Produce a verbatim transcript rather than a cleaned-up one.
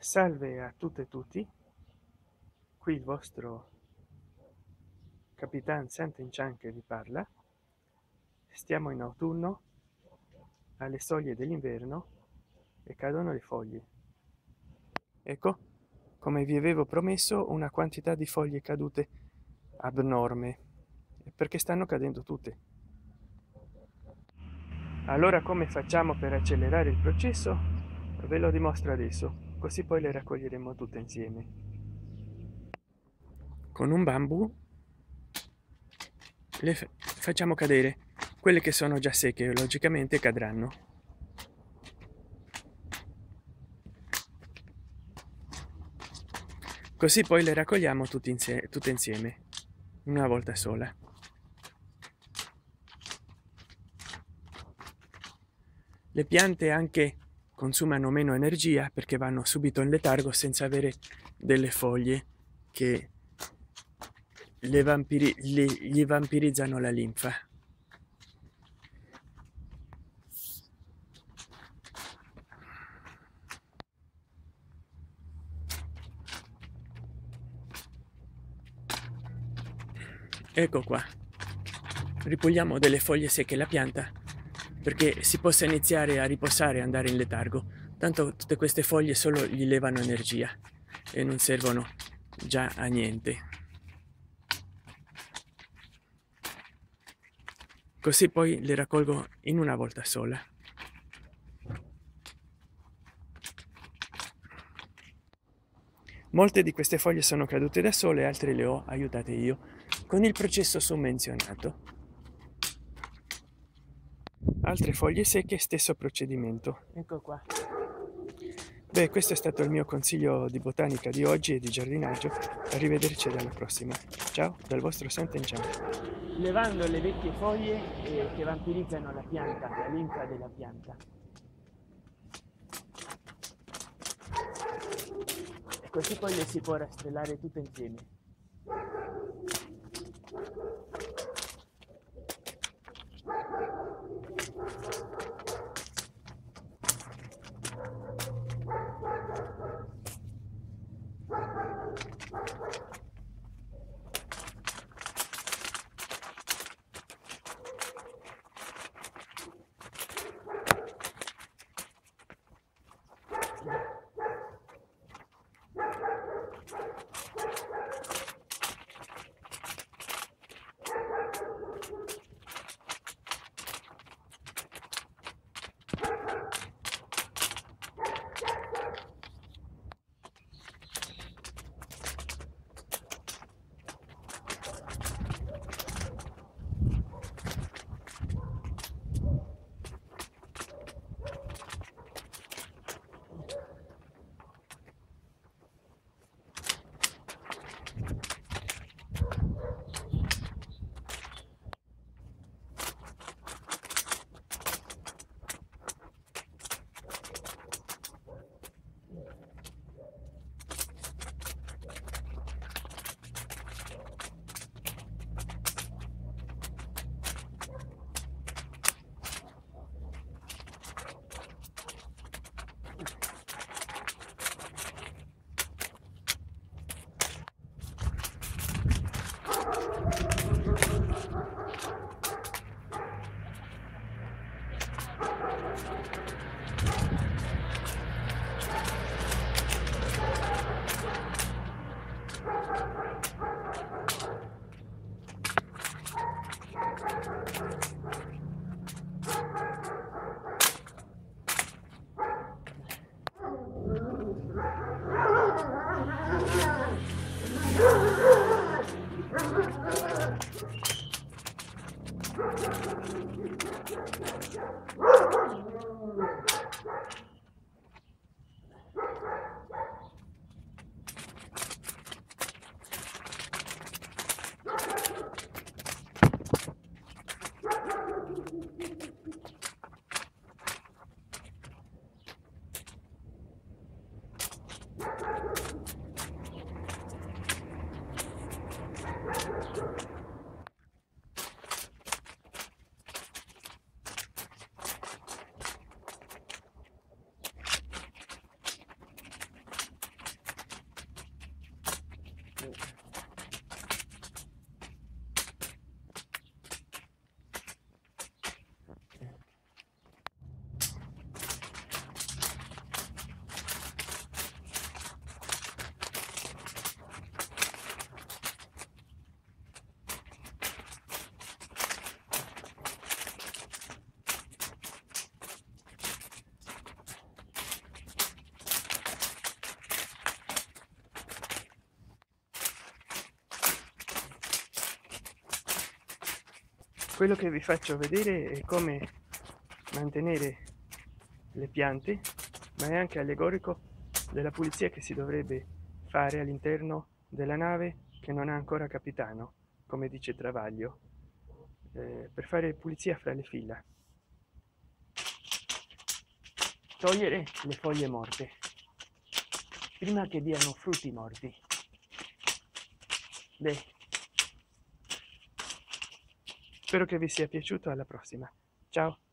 Salve a tutte e tutti, qui il vostro Capitan Sant'Enchan che vi parla. Stiamo in autunno, alle soglie dell'inverno, e cadono le foglie. Ecco, come vi avevo promesso, una quantità di foglie cadute abnorme, perché stanno cadendo tutte. Allora come facciamo per accelerare il processo? Ve lo dimostro adesso, così poi le raccoglieremo tutte insieme. Con un bambù le facciamo cadere. Quelle che sono già secche logicamente cadranno. Così poi le raccogliamo tutti insieme, tutte insieme, una volta sola. Le piante anche consumano meno energia perché vanno subito in letargo senza avere delle foglie che le vampiri, le, gli vampirizzano la linfa. Ecco qua, ripuliamo delle foglie secche la pianta perché si possa iniziare a riposare e andare in letargo. Tanto tutte queste foglie solo gli levano energia e non servono già a niente. Così poi le raccolgo in una volta sola. Molte di queste foglie sono cadute da sole, altre le ho aiutate io con il processo summenzionato. Altre foglie secche, stesso procedimento. Ecco qua. Beh, questo è stato il mio consiglio di botanica di oggi e di giardinaggio. Arrivederci alla prossima. Ciao dal vostro Sant'Enchan. Levando le vecchie foglie eh, che vampirizzano la pianta, la linfa della pianta. E così poi le si può rastrellare tutte insieme. quello che vi faccio vedere è come mantenere le piante, ma è anche allegorico della pulizia che si dovrebbe fare all'interno della nave che non ha ancora capitano, come dice Travaglio, eh, per fare pulizia fra le fila, togliere le foglie morte prima che diano frutti morti. Beh, spero che vi sia piaciuto, alla prossima, ciao.